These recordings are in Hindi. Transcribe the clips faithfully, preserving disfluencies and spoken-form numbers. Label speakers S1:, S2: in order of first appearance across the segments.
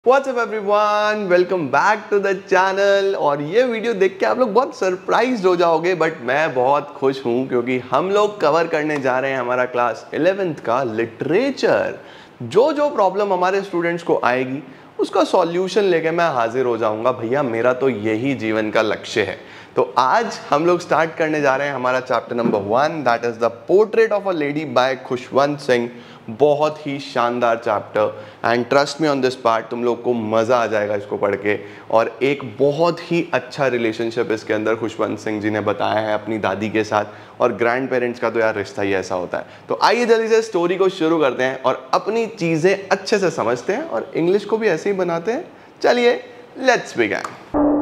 S1: WhatsApp everyone, welcome back to the channel. और ये वीडियो देख के आप लोग बहुत सरप्राइज हो जाओगे, बट मैं बहुत खुश हूँ क्योंकि हम लोग कवर करने जा रहे हैं हमारा क्लास इलेवेंथ का लिटरेचर। जो जो प्रॉब्लम हमारे स्टूडेंट्स को आएगी उसका सॉल्यूशन लेके मैं हाजिर हो जाऊंगा। भैया मेरा तो यही जीवन का लक्ष्य है। तो आज हम लोग स्टार्ट करने जा रहे हैं हमारा chapter number one, that is the portrait of a lady by Khushwant Singh. बहुत ही शानदार chapter and trust me on this part, तुम लोग को मज़ा आ जाएगा इसको पढ़ के। और एक बहुत ही अच्छा रिलेशनशिप इसके अंदर खुशवंत सिंह जी ने बताया है अपनी दादी के साथ, और ग्रैंड पेरेंट्स का तो यार रिश्ता ही ऐसा होता है। तो आइए जल्दी से स्टोरी को शुरू करते हैं और अपनी चीज़ें अच्छे से समझते हैं और इंग्लिश को भी ऐसे ही बनाते हैं। चलिए लेट्स बिगिन।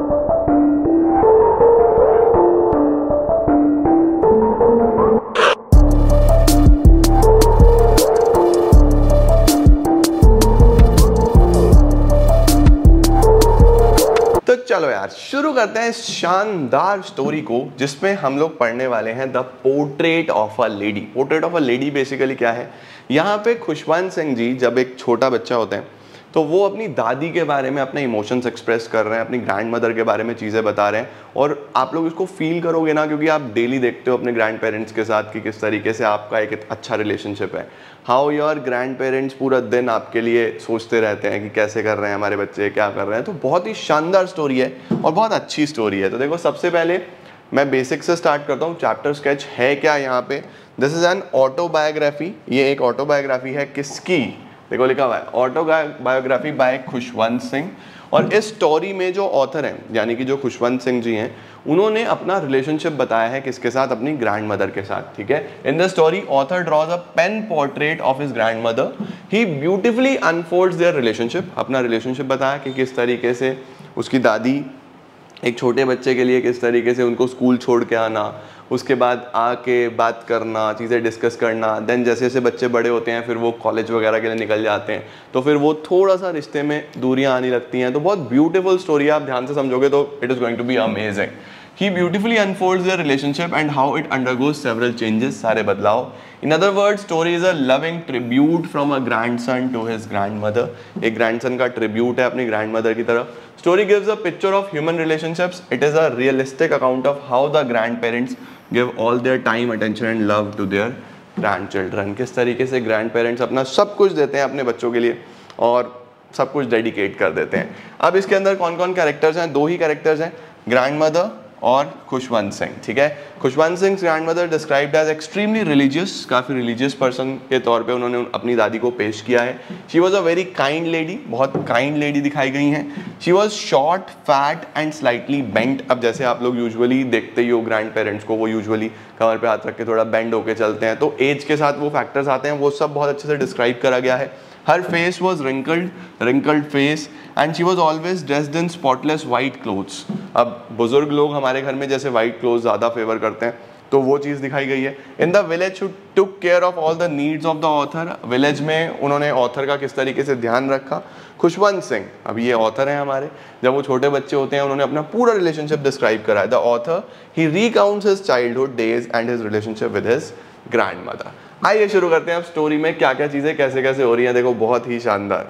S1: तो चलो यार शुरू करते हैं इस शानदार स्टोरी को, जिसमें हम लोग पढ़ने वाले हैं the portrait of a lady. Portrait of a lady basically क्या है, यहाँ पे खुशवंत सिंह जी जब एक छोटा बच्चा होता है तो वो अपनी दादी के बारे में अपने इमोशंस एक्सप्रेस कर रहे हैं, अपनी ग्रैंड मदर के बारे में चीज़ें बता रहे हैं। और आप लोग इसको फील करोगे ना, क्योंकि आप डेली देखते हो अपने ग्रैंड पेरेंट्स के साथ कि किस तरीके से आपका एक अच्छा रिलेशनशिप है। हाउ योर ग्रैंड पेरेंट्स पूरा दिन आपके लिए सोचते रहते हैं कि कैसे कर रहे हैं हमारे बच्चे, क्या कर रहे हैं। तो बहुत ही शानदार स्टोरी है और बहुत अच्छी स्टोरी है। तो देखो सबसे पहले मैं बेसिक से स्टार्ट करता हूँ। चैप्टर स्केच है क्या यहाँ पे, दिस इज एन ऑटोबायोग्राफी। ये एक ऑटोबायोग्राफी है किसकी, देखो लिखा हुआ है ऑटोबायोग्राफी बाय खुशवंत सिंह। और इस स्टोरी में जो ऑथर हैं यानी कि जो खुशवंत सिंह जी हैं, उन्होंने अपना रिलेशनशिप बताया है किसके साथ, अपनी ग्रैंड मदर के साथ। ठीक है, in the story author draws a pen portrait of his grandmother. He beautifully unfolds their relationship. अपना रिलेशनशिप बताया कि किस तरीके से उसकी दादी एक छोटे बच्चे के लिए किस तरीके से उनको स्कूल छोड़ के आना, उसके बाद आके बात करना, चीज़ें डिस्कस करना। देन जैसे जैसे बच्चे बड़े होते हैं फिर वो कॉलेज वगैरह के लिए निकल जाते हैं, तो फिर वो थोड़ा सा रिश्ते में दूरियां आने लगती हैं। तो बहुत ब्यूटीफुल स्टोरी है, आप ध्यान से समझोगे तो it is going to be amazing. He beautifully unfolds their relationship and how it undergoes several changes, सारे बदलाव। In other words, story is a loving tribute from a grandson to his grandmother। एक grandson का tribute है अपनी grandmother की तरफ। Story gives a picture of human relationships. It is a realistic account of how the grandparents give all their time, attention and love to their grandchildren। किस तरीके से grandparents अपना सब कुछ देते हैं अपने बच्चों के लिए और सब कुछ डेडिकेट कर देते हैं। अब इसके अंदर कौन कौन कैरेक्टर्स हैं, दो ही कैरेक्टर्स हैं, ग्रैंड मदर और खुशवंत सिंह। ठीक है, Khushwant Singh grandmother described as extremely religious, काफ़ी रिलीजियस पर्सन के तौर पे उन्होंने अपनी दादी को पेश किया है। She was a very kind lady, बहुत काइंड लेडी दिखाई गई हैं। She was short, fat and slightly bent. अब जैसे आप लोग यूजुअली देखते ही हो ग्रैंड पेरेंट्स को, वो यूजुअली कमर पे हाथ रख के थोड़ा बेंड होके चलते हैं, तो एज के साथ वो फैक्टर्स आते हैं, वो सब बहुत अच्छे से डिस्क्राइब करा गया है। Her face was wrinkled, wrinkled face, and she was always dressed in spotless white clothes। अब बुजुर्ग लोग हमारे घर में जैसे white clothes ज़्यादा फेवर करते हैं, तो वो चीज़ दिखाई गई है। In the village, who took care of all the needs of the author। Village में उन्होंने ऑथर का किस तरीके से ध्यान रखा। खुशवंत सिंह, अब ये ऑथर हैं हमारे, जब वो छोटे बच्चे होते हैं उन्होंने अपना पूरा रिलेशनशिप डिस्क्राइब करा है। The author he recounts his childhood days and his relationship with his grandmother. आइए शुरू करते हैं अब स्टोरी में क्या क्या चीज़ें कैसे कैसे हो रही हैं। देखो बहुत ही शानदार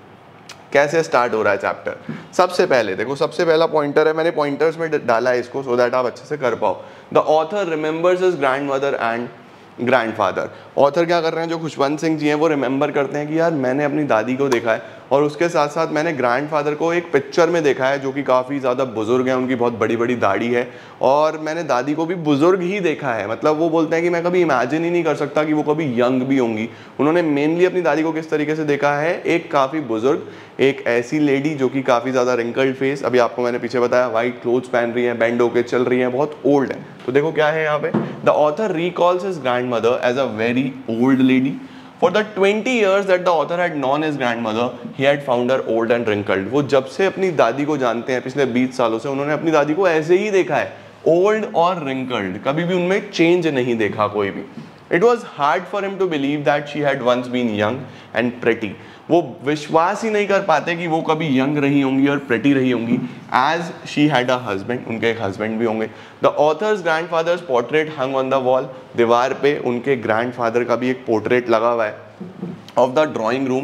S1: कैसे स्टार्ट हो रहा है चैप्टर। सबसे पहले देखो, सबसे पहला पॉइंटर है, मैंने पॉइंटर्स में डाला है इसको सो दैट आप अच्छे से कर पाओ। The author remembers his grandmother and grandfather. Author क्या कर रहे हैं, जो खुशवंत सिंह जी हैं वो रिमेंबर करते हैं कि यार मैंने अपनी दादी को देखा है और उसके साथ साथ मैंने ग्रैंडफादर को एक पिक्चर में देखा है जो कि काफ़ी ज़्यादा बुजुर्ग हैं, उनकी बहुत बड़ी बड़ी दाढ़ी है, और मैंने दादी को भी बुजुर्ग ही देखा है। मतलब वो बोलते हैं कि मैं कभी इमेजिन ही नहीं कर सकता कि वो कभी यंग भी होंगी। उन्होंने मेनली अपनी दादी को किस तरीके से देखा है, एक काफ़ी बुजुर्ग, एक ऐसी लेडी जो कि काफ़ी ज़्यादा रिंकल्ड फेस, अभी आपको मैंने पीछे बताया वाइट क्लोथ्स पहन रही है, बेंड होके चल रही है, बहुत ओल्ड है। तो देखो क्या है यहाँ पे, the author recalls his grandmother as a very old lady. For the twenty years that the author had known his grandmother, he had found her old and wrinkled। वो जब से अपनी दादी को जानते हैं पिछले बीस सालों से, उन्होंने अपनी दादी को ऐसे ही देखा है, ओल्ड और wrinkled, कभी भी उनमें चेंज नहीं देखा कोई भी। It was hard for him to believe that she had once been young and pretty। वो विश्वास ही नहीं कर पाते कि वो कभी यंग रही होंगी और प्रेटी रही होंगी। As she had a husband, उनके एक हस्बैंड भी होंगे। The author's grandfather's portrait hung on the wall. दीवार पे उनके ग्रैंडफादर का भी एक पोर्ट्रेट लगा हुआ है of the drawing room.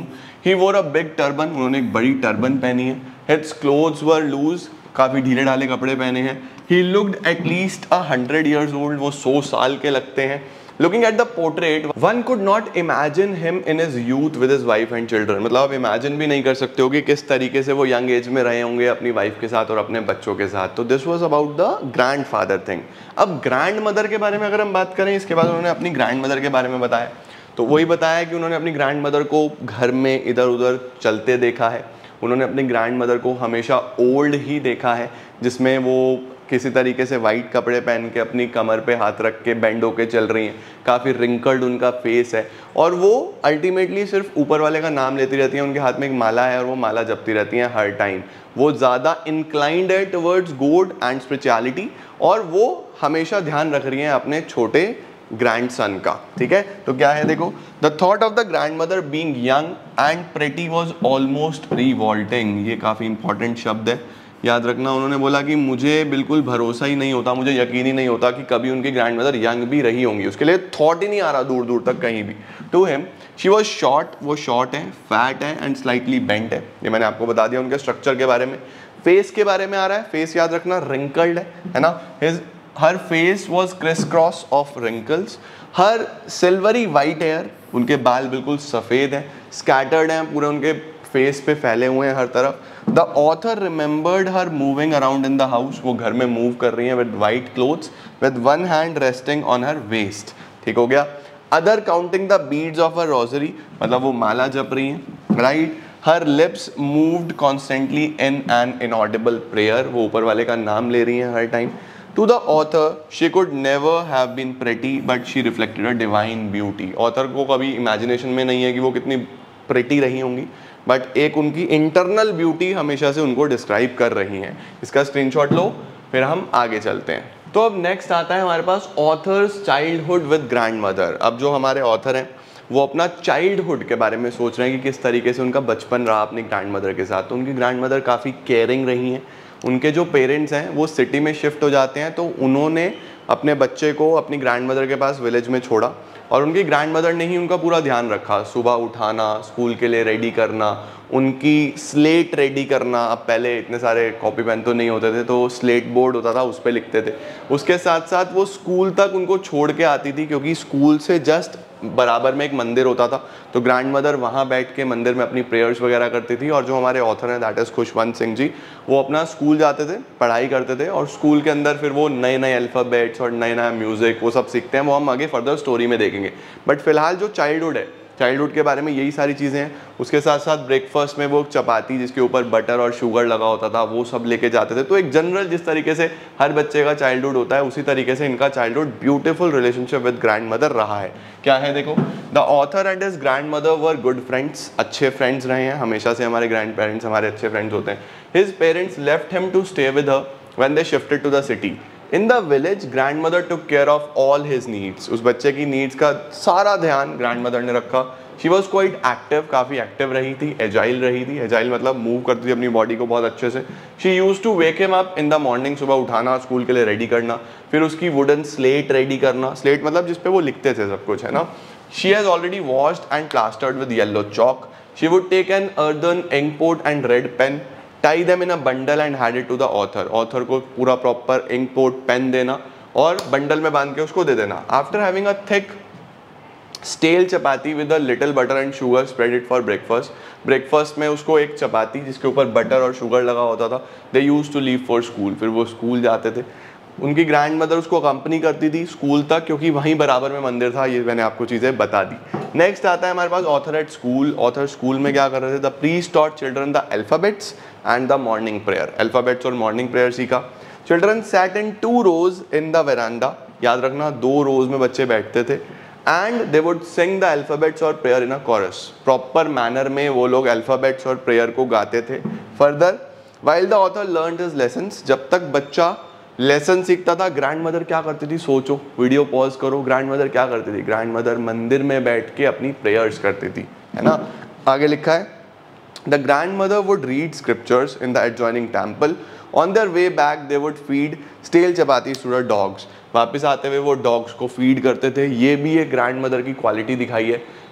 S1: He wore a big turban, उन्होंने एक बड़ी टर्बन पहनी है। हिज क्लोथ्स वर लूज, काफ़ी ढीले ढाले कपड़े पहने हैं। He looked at least a hundred years old, वो सौ साल के लगते हैं। Looking at the portrait one could not imagine him in his youth with his wife and children, मतलब आप इमेजिन भी नहीं कर सकते हो कि किस तरीके से वो यंग एज में रहे होंगे अपनी वाइफ के साथ और अपने बच्चों के साथ। तो this was about the grandmother thing. अब ग्रैंड मदर के बारे में अगर हम बात करें, इसके बाद उन्होंने अपनी ग्रैंड मदर के बारे में बताया, तो वही बताया कि उन्होंने अपनी ग्रैंड मदर को घर में इधर उधर चलते देखा है। उन्होंने अपनी ग्रैंड मदर को हमेशा ओल्ड ही देखा है, जिसमें वो किसी तरीके से वाइट कपड़े पहन के अपनी कमर पे हाथ रख के बेंड होके चल रही हैं, काफ़ी रिंकल्ड उनका फेस है, और वो अल्टीमेटली सिर्फ ऊपर वाले का नाम लेती रहती हैं। उनके हाथ में एक माला है और वो माला जपती रहती हैं हर टाइम। वो ज़्यादा इंक्लाइंड है टवर्ड्स गॉड एंड स्पिरिचुअलिटी, और वो हमेशा ध्यान रख रही हैं अपने छोटे ग्रैंड सन का। ठीक है, तो क्या है देखो, the thought of the grandmother being young and pretty was almost revolting, ये काफ़ी इंपॉर्टेंट शब्द है, याद रखना। उन्होंने बोला कि मुझे बिल्कुल भरोसा ही नहीं होता, मुझे यकीन ही नहीं होता कि कभी उनकी ग्रैंड मदर यंग भी रही होंगी, उसके लिए थॉट ही नहीं आ रहा दूर दूर तक कहीं भी। To him she was short, वो शॉर्ट है, फैट है एंड स्लाइटली बेंट है, ये मैंने आपको बता दिया उनके स्ट्रक्चर के बारे में। फेस के बारे में आ रहा है, फेस याद रखना रिंकल्ड है, है ना। His her face was criss cross of wrinkles, her silvery white hair, उनके बाल बिल्कुल सफ़ेद हैं, स्कैटर्ड हैं, पूरे उनके फेस पे फैले हुए हैं हर तरफ। The author remembered her moving around in the house, वो घर में मूव कर रही हैं with white clothes with one hand resting on her waist. ठीक हो गया। Other counting the beads of a rosary, मतलब वो माला जप रही हैं, right. Her lips moved constantly in an inaudible prayer, वो ऊपर वाले का नाम ले रही हैं हर time. To the author, she could never have been pretty, but she reflected a divine beauty. Author को कभी इमेजिनेशन में नहीं है कि वो कितनी प्रेटी रही होंगी, बट एक उनकी इंटरनल ब्यूटी हमेशा से उनको डिस्क्राइब कर रही हैं। इसका स्क्रीनशॉट लो, फिर हम आगे चलते हैं। तो अब नेक्स्ट आता है हमारे पास author's childhood with grandmother. अब जो हमारे ऑथर हैं वो अपना चाइल्डहुड के बारे में सोच रहे हैं कि किस तरीके से उनका बचपन रहा अपनी ग्रैंड मदर के साथ। तो उनकी ग्रैंड मदर काफ़ी केयरिंग रही हैं। उनके जो पेरेंट्स हैं वो सिटी में शिफ्ट हो जाते हैं, तो उन्होंने अपने बच्चे को अपनी ग्रैंड मदर के पास विलेज में छोड़ा, और उनकी ग्रैंड मदर ने ही उनका पूरा ध्यान रखा। सुबह उठाना, स्कूल के लिए रेडी करना, उनकी स्लेट रेडी करना। अब पहले इतने सारे कॉपी पेन तो नहीं होते थे, तो स्लेट बोर्ड होता था, उस पर लिखते थे। उसके साथ साथ वो स्कूल तक उनको छोड़ के आती थी, क्योंकि स्कूल से जस्ट बराबर में एक मंदिर होता था, तो ग्रैंड मदर वहाँ बैठ के मंदिर में अपनी प्रेयर्स वगैरह करती थी। और जो हमारे ऑथर हैं दैट इज़ खुशवंत सिंह जी, वो अपना स्कूल जाते थे, पढ़ाई करते थे, और स्कूल के अंदर फिर वो नए नए अल्फ़ाबेट्स और नए नया म्यूज़िक वो सब सीखते हैं। वो हम आगे फर्दर स्टोरी में देखेंगे, बट फिलहाल जो चाइल्डहुड है, चाइल्डहुड के बारे में यही सारी चीज़ें हैं। उसके साथ साथ ब्रेकफास्ट में वो चपाती जिसके ऊपर बटर और शुगर लगा होता था, वो सब लेके जाते थे। तो एक जनरल जिस तरीके से हर बच्चे का चाइल्डहुड होता है, उसी तरीके से इनका childhood beautiful relationship with grandmother रहा है। क्या है देखो, the author and his grandmother were good friends, अच्छे फ्रेंड्स रहे हैं। हमेशा से हमारे ग्रैंड पेरेंट्स हमारे अच्छे फ्रेंड्स होते हैं। His parents left him to stay with her when they shifted to the city. In the village grandmother took care of all his needs, उस बच्चे की नीड्स का सारा ध्यान ग्रैंड मदर ने रखा। शी वॉज क्वाइट एक्टिव, काफ़ी एक्टिव रही थी, एजाइल रही थी। एजाइल मतलब मूव करती थी अपनी बॉडी को बहुत अच्छे से। She used to wake him up in the morning, सुबह उठाना, स्कूल के लिए रेडी करना, फिर उसकी वुडन स्लेट रेडी करना। स्लेट मतलब जिसपे वो लिखते थे सब कुछ, है ना। She has already washed and plastered with yellow chalk. She would take an earthen ink pot and red pen, tie them in a bundle and hand it to the author. Author को पूरा प्रॉपर इंक पोट पेन देना और बंडल में बांध के उसको दे देना। After having a thick stale chapati with a little butter and sugar spread it for breakfast. Breakfast में उसको एक चपाती जिसके ऊपर बटर और शुगर लगा होता था। They used to leave for school, फिर वो स्कूल जाते थे। उनकी ग्रैंड मदर उसको अकम्पनी करती थी स्कूल तक, क्योंकि वहीं बराबर में मंदिर था। ये मैंने आपको चीज़ें बता दी। नेक्स्ट आता है हमारे पास author at school. Author school में क्या कर रहे थे, the priest taught children the alphabets and the morning prayer. Alphabets और मॉर्निंग प्रेयर सीखा। Children sat in two rows in the verandah, याद रखना दो रोज में बच्चे बैठते थे। And they would sing the alphabets और prayer in a chorus, proper manner में वो लोग अल्फ़ाबेट्स और प्रेयर को गाते थे। Further while the author learned his lessons, जब तक बच्चा लेसन सीखता था, ग्रैंड मदर क्या करती थी, सोचो, वीडियो पॉज करो। ग्रैंड मदर क्या करती थी, ग्रैंड मदर मंदिर में बैठ के अपनी प्रेयर्स करती थी, है ना। आगे लिखा है, the grandmother would read scriptures in the adjoining temple. On their way back they would feed stale chapati to the dogs. वापस आते हुए वो डॉग्स को फीड करते थे। ये भी एक ग्रैंड मदर की क्वालिटी दिखाई है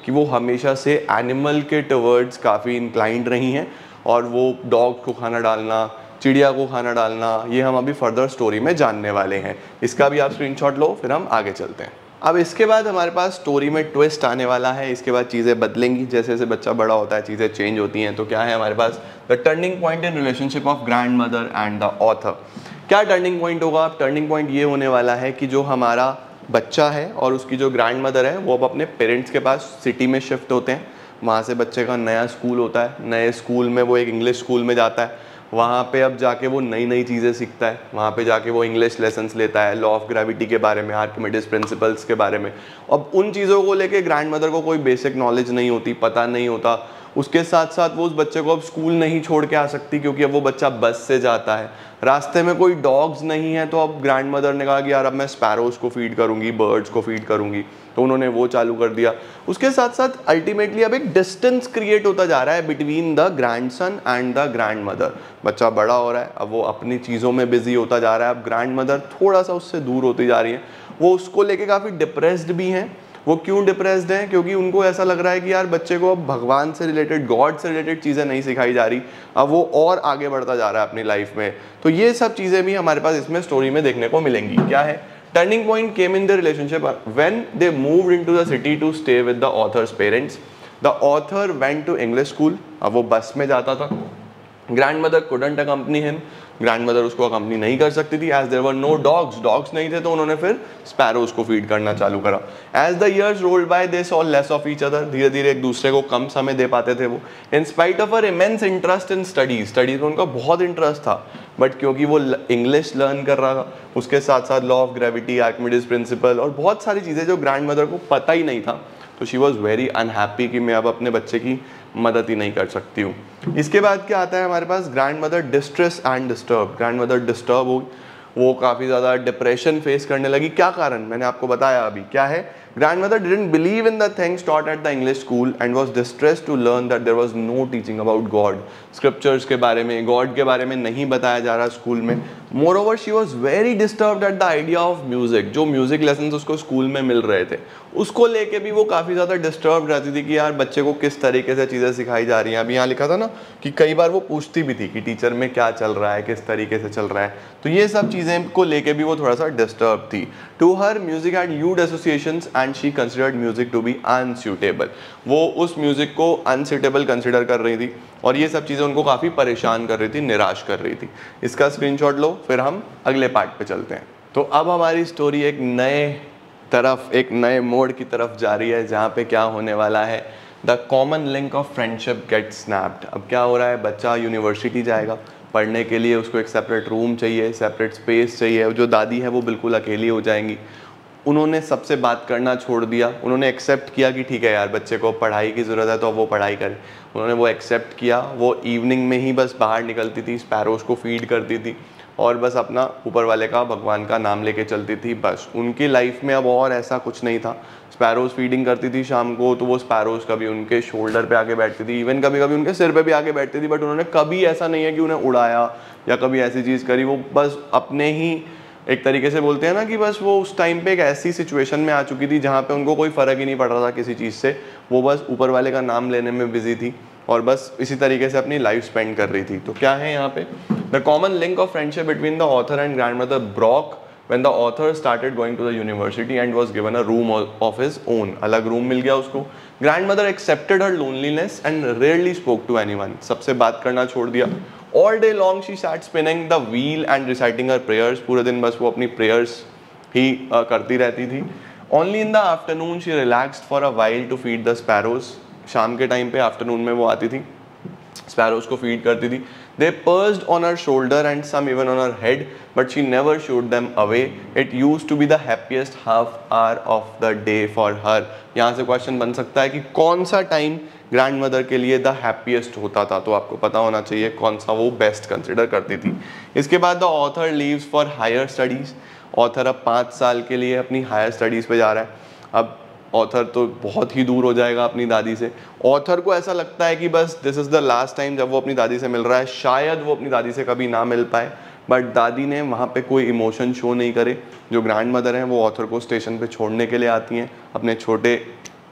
S1: कि वो हमेशा से एनिमल के टवर्ड्स काफ़ी इंक्लाइंड रही हैं, और वो डॉग को खाना डालना, चिड़िया को खाना डालना, ये हम अभी फर्दर स्टोरी में जानने वाले हैं। इसका भी आप स्क्रीनशॉट लो, फिर हम आगे चलते हैं। अब इसके बाद हमारे पास स्टोरी में ट्विस्ट आने वाला है। इसके बाद चीज़ें बदलेंगी, जैसे जैसे बच्चा बड़ा होता है चीज़ें चेंज होती हैं। तो क्या है हमारे पास, the turning point in relationship of grandmother and the author. क्या टर्निंग पॉइंट होगा? टर्निंग पॉइंट ये होने वाला है कि जो हमारा बच्चा है और उसकी जो ग्रैंड मदर है वो अब अपने पेरेंट्स के पास सिटी में शिफ्ट होते हैं। वहाँ से बच्चे का नया स्कूल होता है, नए स्कूल में वो एक इंग्लिश स्कूल में जाता है। वहाँ पे अब जाके वो नई नई चीज़ें सीखता है, वहाँ पे जाके वो इंग्लिश लेसन्स लेता है, लॉ ऑफ ग्रेविटी के बारे में, आर्किमिडीज प्रिंसिपल्स के बारे में। अब उन चीज़ों को लेके ग्रैंड मदर को कोई बेसिक नॉलेज नहीं होती, पता नहीं होता। उसके साथ साथ वो उस बच्चे को अब स्कूल नहीं छोड़ के आ सकती, क्योंकि अब वो बच्चा बस से जाता है, रास्ते में कोई डॉग्स नहीं है। तो अब ग्रैंड मदर ने कहा कि यार अब मैं स्पैरोज को फीड करूँगी, बर्ड्स को फीड करूँगी, तो उन्होंने वो चालू कर दिया। उसके साथ साथ अल्टीमेटली अब एक डिस्टेंस क्रिएट होता जा रहा है between the grandson and the grandmother. बच्चा बड़ा हो रहा है, अब वो अपनी चीज़ों में बिजी होता जा रहा है, अब ग्रैंड मदर थोड़ा सा उससे दूर होती जा रही है। वो उसको लेके काफ़ी डिप्रेस्ड भी हैं। वो क्यों डिप्रेस्ड हैं? क्योंकि उनको ऐसा लग रहा है कि यार बच्चे को अब भगवान से रिलेटेड, गॉड से रिलेटेड चीज़ें नहीं सिखाई जा रही, अब वो और आगे बढ़ता जा रहा है अपनी लाइफ में। तो ये सब चीज़ें भी हमारे पास इसमें स्टोरी में देखने को मिलेंगी। क्या है? Turning point came in the relationship when they moved into the city to stay with the author's parents. The author went to English school. अब वो बस में जाता था। Grandmother couldn't accompany him. Grandmother उसको अकम्पनी नहीं कर सकती थी, as there were no dogs. Dogs नहीं थे, तो उन्होंने फिर स्पैरोज को फीड करना चालू करा। As the years rolled by they saw less of each other. धीरे धीरे एक दूसरे को कम समय दे पाते थे वो। In spite of her immense interest in studies, studies में उनका बहुत इंटरेस्ट था, बट क्योंकि वो इंग्लिश लर्न कर रहा था, उसके साथ साथ law of gravity, Archimedes principle और बहुत सारी चीज़ें जो ग्रैंड मदर को पता ही नहीं था, तो शी वॉज वेरी अनहैप्पी कि मैं अब अपने बच्चे की मदद ही नहीं कर सकती हूँ। इसके बाद क्या आता है हमारे पास? Grandmother distress and disturb. Grandmother disturb हो, वो काफ़ी ज़्यादा डिप्रेशन फेस करने लगी। क्या कारण? मैंने आपको बताया अभी। क्या है? Grandmother didn't believe in the things taught at the English school and was distress to learn that there was no teaching about God. Scriptures के बारे में, गॉड के बारे में नहीं बताया जा रहा स्कूल में। Moreover she was very disturbed at the idea of music. जो म्यूजिक लेसन उसको स्कूल में मिल रहे थे, उसको लेके भी वो काफ़ी ज़्यादा डिस्टर्ब रहती थी कि यार बच्चे को किस तरीके से चीज़ें सिखाई जा रही हैं। अभी यहाँ लिखा था ना कि कई बार वो पूछती भी थी कि टीचर में क्या चल रहा है, किस तरीके से चल रहा है। तो ये सब चीज़ें को लेके भी वो थोड़ा सा डिस्टर्ब थी। To her music had huge associations and she considered music to be unsuitable. वो उस म्यूजिक को अनसूटेबल कंसिडर कर रही थी, और ये सब चीज़ें उनको काफ़ी परेशान कर रही थी, निराश कर रही थी। इसका स्क्रीनशॉट लो, फिर हम अगले पार्ट पे चलते हैं। तो अब हमारी स्टोरी एक नए तरफ, एक नए मोड़ की तरफ जा रही है, जहाँ पे क्या होने वाला है, the common link of friendship get snapped. अब क्या हो रहा है? बच्चा यूनिवर्सिटी जाएगा पढ़ने के लिए, उसको एक सेपरेट रूम चाहिए, सेपरेट स्पेस चाहिए। जो दादी है वो बिल्कुल अकेली हो जाएंगी। उन्होंने सबसे बात करना छोड़ दिया। उन्होंने एक्सेप्ट किया कि ठीक है यार बच्चे को पढ़ाई की ज़रूरत है तो अब वो पढ़ाई करे। उन्होंने वो एक्सेप्ट किया। वो इवनिंग में ही बस बाहर निकलती थी, स्पैरोज को फीड करती थी और बस अपना ऊपर वाले का, भगवान का नाम लेके चलती थी। बस उनकी लाइफ में अब और ऐसा कुछ नहीं था। स्पैरोज फीडिंग करती थी शाम को, तो वो स्पैरोज कभी उनके शोल्डर पे आके बैठती थी, इवन कभी कभी उनके सिर पे भी आके बैठती थी, बट उन्होंने कभी ऐसा नहीं है कि उन्हें उड़ाया या कभी ऐसी चीज़ करी। वो बस अपने ही, एक तरीके से बोलते हैं ना कि बस वो उस टाइम पे एक ऐसी सिचुएशन में आ चुकी थी जहाँ पे उनको कोई फ़र्क ही नहीं पड़ रहा था किसी चीज़ से। वो बस ऊपर वाले का नाम लेने में बिजी थी और बस इसी तरीके से अपनी लाइफ स्पेंड कर रही थी। तो क्या है यहाँ पे? The common link of friendship between the author and grandmother broke when the author started going to the university and was given a room of his own. अलग रूम मिल गया उसको। grandmother accepted her loneliness and rarely spoke to anyone. सबसे बात करना छोड़ दिया। All day long she sat spinning the wheel and reciting her prayers. पूरे दिन बस वो अपनी prayers ही uh, करती रहती थी। Only in the afternoon she relaxed for a while to feed the sparrows. शाम के टाइम पे आफ्टरनून में वो आती थी, स्पैरोज को फीड करती थी। They perched on her shoulder and some even on her head, but she never shooed them away. It used to be the happiest half hour of the day for her. यहाँ से क्वेश्चन बन सकता है कि कौन सा टाइम ग्रैंड मदर के लिए द हैप्पीएस्ट होता था, तो आपको पता होना चाहिए कौन सा वो बेस्ट कंसिडर करती थी। इसके बाद the author leaves for higher studies. Author अब पाँच साल के लिए अपनी हायर स्टडीज़ पे जा रहा है। अब ऑथर तो बहुत ही दूर हो जाएगा अपनी दादी से। ऑथर को ऐसा लगता है कि बस this is the last time जब वो अपनी दादी से मिल रहा है, शायद वो अपनी दादी से कभी ना मिल पाए। बट दादी ने वहाँ पे कोई इमोशन शो नहीं करे। जो ग्रैंड मदर हैं वो ऑथर को स्टेशन पे छोड़ने के लिए आती हैं अपने छोटे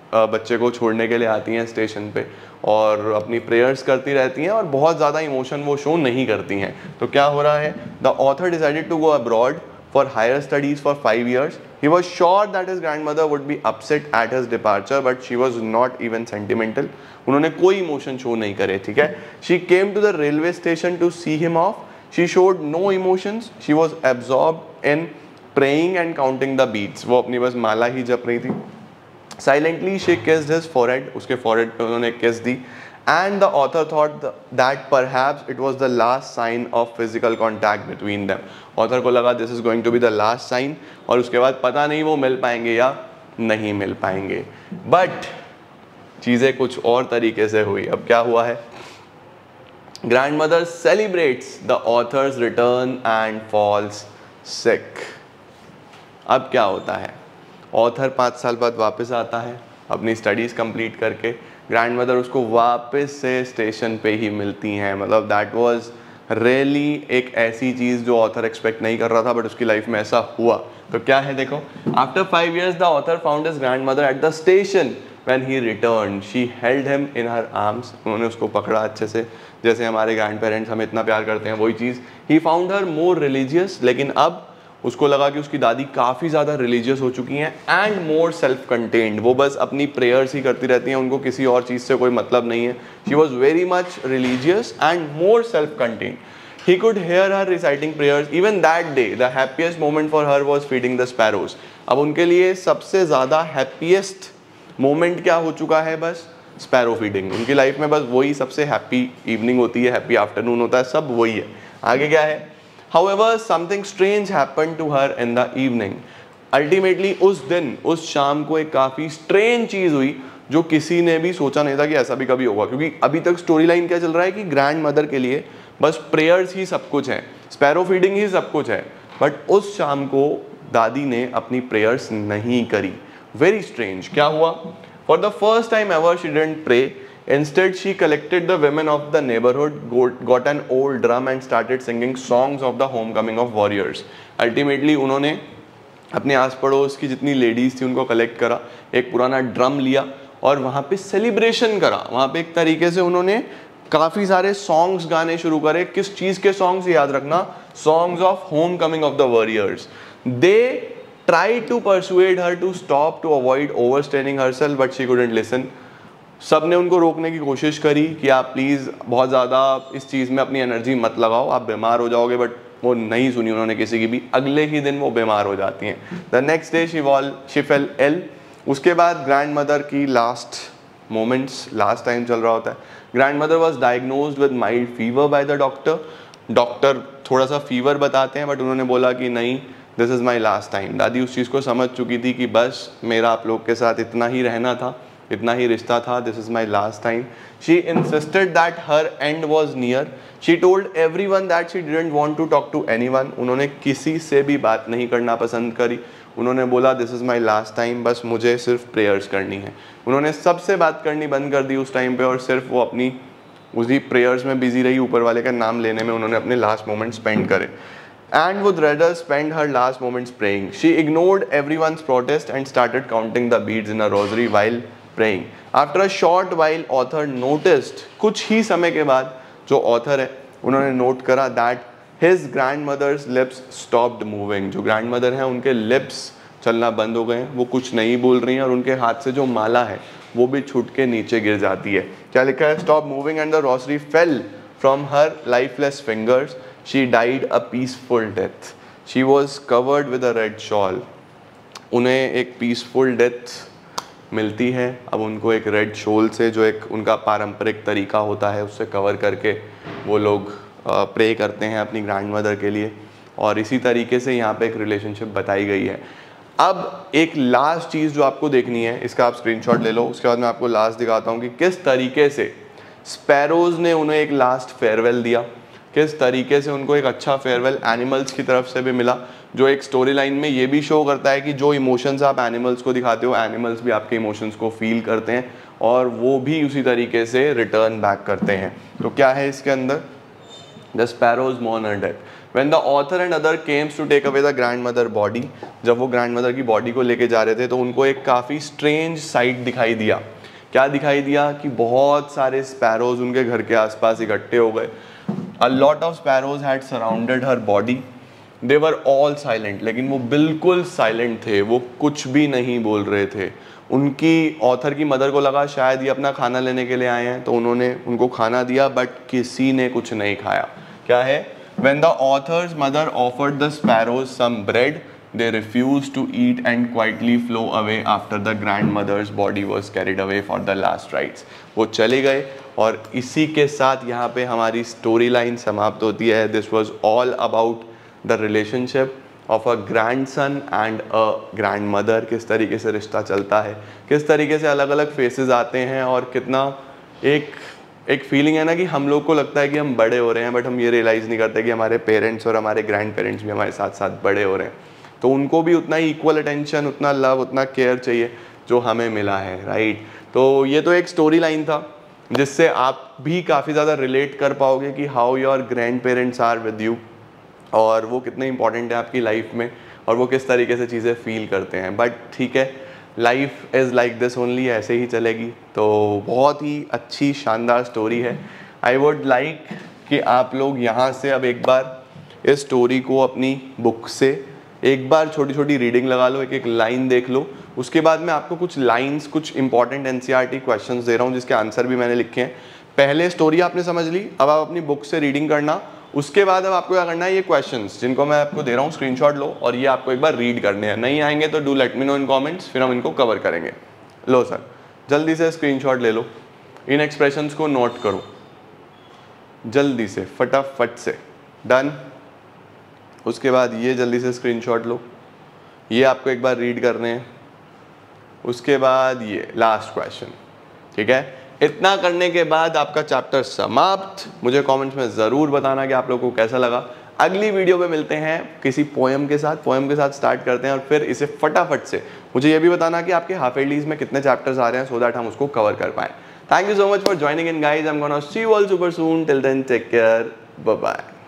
S1: बच्चे को छोड़ने के लिए आती हैं स्टेशन पे और अपनी प्रेयर्स करती रहती हैं और बहुत ज़्यादा इमोशन वो शो नहीं करती हैं। तो क्या हो रहा है, the author decided to go abroad for higher studies for five years. He was sure that his grandmother would be upset at his departure, but she was not even sentimental. उन्होंने कोई इमोशन शो नहीं करे, ठीक है। She came to the railway station to see him off. She showed no emotions. She was absorbed in praying and counting the beads. वो अपनी बस माला ही जप रही थी। Silently she kissed his forehead. उसके forehead पे उन्होंने kiss the. And the author thought that perhaps it was the last sign of physical contact between them. Author को लगा this is going to be the last sign और उसके बाद पता नहीं वो मिल पाएंगे या नहीं मिल पाएंगे। But चीज़ें कुछ और तरीके से हुई। अब क्या हुआ है, grandmother celebrates the author's return and falls sick. अब क्या होता है, ऑथर पाँच साल बाद वापस आता है अपनी स्टडीज़ कंप्लीट करके। ग्रैंडमदर उसको वापस से स्टेशन पे ही मिलती हैं। मतलब दैट वाज रियली एक ऐसी चीज़ जो ऑथर एक्सपेक्ट नहीं कर रहा था, बट उसकी लाइफ में ऐसा हुआ। तो क्या है देखो, after five years the author found his grandmother at the station when he return. She held him in her arms. उन्होंने उसको पकड़ा अच्छे से, जैसे हमारे ग्रैंड पेरेंट्स हमें इतना प्यार करते हैं, वही चीज़। He found her more religious, लेकिन अब उसको लगा कि उसकी दादी काफ़ी ज़्यादा रिलीजियस हो चुकी हैं एंड मोर सेल्फ कंटेन्ड। वो बस अपनी प्रेयर्स ही करती रहती हैं, उनको किसी और चीज़ से कोई मतलब नहीं है। She was very much religious and more self contained. He could hear her reciting prayers. Even that day the happiest moment for her was feeding the sparrows. अब उनके लिए सबसे ज़्यादा हैप्पीएस्ट मोमेंट क्या हो चुका है, बस स्पैरो फीडिंग। उनकी लाइफ में बस वही सबसे हैप्पी इवनिंग होती है, हैप्पी आफ्टरनून होता है, सब वही है। आगे क्या है, However, something strange happened to her in the evening. Ultimately, उस दिन, उस शाम को एक काफ़ी स्ट्रेंज चीज़ हुई जो किसी ने भी सोचा नहीं था कि ऐसा भी कभी होगा। क्योंकि अभी तक स्टोरी लाइन क्या चल रहा है कि ग्रैंड मदर के लिए बस प्रेयर्स ही सब कुछ है, स्पैरो फीडिंग ही सब कुछ है। बट उस शाम को दादी ने अपनी प्रेयर्स नहीं करी। Very strange. क्या हुआ, for the first time ever she didn't pray. Instead, she collected the women of the neighborhood, got an old drum and started singing songs of the homecoming of warriors. Ultimately, उन्होंने अपने आस पड़ोस की जितनी लेडीज़ थी उनको कलेक्ट करा, एक पुराना ड्रम लिया और वहाँ पे सेलिब्रेशन करा। वहाँ पे एक तरीके से उन्होंने काफ़ी सारे सॉन्ग्स गाने शुरू करे। किस चीज़ के सॉन्ग्स, याद रखना, songs of homecoming of the warriors. They tried to persuade her to stop to avoid overstraining herself, but she couldn't listen. सब ने उनको रोकने की कोशिश करी कि आप प्लीज़ बहुत ज़्यादा इस चीज़ में अपनी एनर्जी मत लगाओ, आप बीमार हो जाओगे, बट वो नहीं सुनी उन्होंने किसी की भी। अगले ही दिन वो बीमार हो जाती हैं। The next day she wall she fell ill. उसके बाद ग्रैंड मदर की लास्ट मोमेंट्स, लास्ट टाइम चल रहा होता है। Grandmother was diagnosed with mild fever by the doctor. Doctor थोड़ा सा फीवर बताते हैं, बट उन्होंने बोला कि नहीं, this is my last time. दादी उस चीज़ को समझ चुकी थी कि बस मेरा आप लोग के साथ इतना ही रहना था, इतना ही रिश्ता था, this is my last time. She insisted that her end was near. She told everyone that she didn't want to talk to anyone. उन्होंने किसी से भी बात नहीं करना पसंद करी। उन्होंने बोला this is my last time, बस मुझे सिर्फ प्रेयर्स करनी है। उन्होंने सबसे बात करनी बंद कर दी उस टाइम पे और सिर्फ वो अपनी उसी प्रेयर्स में बिजी रही, ऊपर वाले का नाम लेने में उन्होंने अपने लास्ट मोमेंट स्पेंड करे। And would rather spend her last moments praying. She ignored everyone's protest and started counting the beads in a rosary while praying. After a short while, author noticed, कुछ ही समय के बाद जो author है उन्होंने note करा that his grandmother's lips stopped moving. जो grandmother हैं उनके lips चलना बंद हो गए हैं, वो कुछ नहीं बोल रही हैं और उनके हाथ से जो माला है वो भी छूट के नीचे गिर जाती है। क्या लिखा है, stop moving and the rosary fell from her lifeless fingers. She died a peaceful death. She was covered with a red shawl. उन्हें एक peaceful death मिलती है। अब उनको एक रेड शॉल से, जो एक उनका पारंपरिक तरीका होता है, उससे कवर करके वो लोग प्रे करते हैं अपनी ग्रैंड मदर के लिए। और इसी तरीके से यहाँ पे एक रिलेशनशिप बताई गई है। अब एक लास्ट चीज़ जो आपको देखनी है, इसका आप स्क्रीनशॉट ले लो, उसके बाद मैं आपको लास्ट दिखाता हूँ कि किस तरीके से स्पैरोज ने उन्हें एक लास्ट फेयरवेल दिया, किस तरीके से उनको एक अच्छा फेयरवेल एनिमल्स की तरफ से भी मिला, जो एक स्टोरी लाइन में ये भी शो करता है कि जो इमोशंस आप एनिमल्स को दिखाते हो, एनिमल्स भी आपके इमोशंस को फील करते हैं और वो भी उसी तरीके से रिटर्न बैक करते हैं। तो क्या है इसके अंदर, the sparrows mourn her death. When the author and other came to take away the grandmother body, जब वो ग्रैंड मदर की बॉडी को लेके जा रहे थे तो उनको एक काफ़ी स्ट्रेंज साइट दिखाई दिया। क्या दिखाई दिया कि बहुत सारे स्पैरोज उनके घर के आसपास इकट्ठे हो गए। A lot of sparrows had surrounded her body, they were all silent, लेकिन वो बिल्कुल साइलेंट थे, वो कुछ भी नहीं बोल रहे थे। उनकी ऑथर की मदर को लगा शायद ये अपना खाना लेने के लिए आए हैं, तो उन्होंने उनको खाना दिया, बट किसी ने कुछ नहीं खाया। क्या है? When the author's mother offered the sparrows some bread, they refused to eat and quietly flew away after the grandmother's body was carried away for the last rites. वो चले गए और इसी के साथ यहाँ पे हमारी स्टोरी लाइन समाप्त होती है। This was all about the relationship of a grandson and a grandmother, किस तरीके से रिश्ता चलता है, किस तरीके से अलग अलग फेसेस आते हैं और कितना एक एक फीलिंग है ना कि हम लोग को लगता है कि हम बड़े हो रहे हैं, बट हम ये रियलाइज़ नहीं करते कि हमारे पेरेंट्स और हमारे ग्रैंड पेरेंट्स भी हमारे साथ साथ बड़े हो रहे हैं, तो उनको भी उतना ही इक्वल अटेंशन, उतना लव, उतना केयर चाहिए जो हमें मिला है, राइट। तो ये तो एक स्टोरी लाइन था जिससे आप भी काफ़ी ज़्यादा रिलेट कर पाओगे कि how your grandparents are with you, और वो कितने इंपॉर्टेंट है आपकी लाइफ में, और वो किस तरीके से चीज़ें फील करते हैं। बट ठीक है, life is like this only, ऐसे ही चलेगी। तो बहुत ही अच्छी शानदार स्टोरी है। आई वुड लाइक कि आप लोग यहाँ से अब एक बार इस स्टोरी को अपनी बुक से एक बार छोटी छोटी रीडिंग लगा लो, एक एक लाइन देख लो। उसके बाद मैं आपको कुछ लाइंस, कुछ इंपॉर्टेंट एनसीईआरटी क्वेश्चंस दे रहा हूँ जिसके आंसर भी मैंने लिखे हैं। पहले स्टोरी आपने समझ ली, अब आप अपनी बुक से रीडिंग करना। उसके बाद अब आपको क्या करना है, ये क्वेश्चंस जिनको मैं आपको दे रहा हूँ स्क्रीनशॉट लो और ये आपको एक बार रीड करने हैं। नहीं आएंगे तो do let me know in comments, फिर हम इनको कवर करेंगे। लो सर, जल्दी से स्क्रीनशॉट ले लो, इन एक्सप्रेशंस को नोट करो जल्दी से, फटाफट से। डन। उसके बाद ये जल्दी से स्क्रीनशॉट लो, ये आपको एक बार रीड करने हैं। उसके बाद ये लास्ट क्वेश्चन, ठीक है। इतना करने के बाद आपका चैप्टर समाप्त। मुझे कमेंट्स में ज़रूर बताना कि आप लोगों को कैसा लगा। अगली वीडियो में मिलते हैं किसी पोएम के साथ। पोएम के साथ स्टार्ट करते हैं और फिर इसे फटाफट से मुझे ये भी बताना कि आपके हाफ ईयरलीज में कितने चैप्टर्स आ रहे हैं, सो दैट हम उसको कवर कर पाएँ। Thank you so much for joining in guys. I am gonna see you all super soon. Till then take care, bye bye.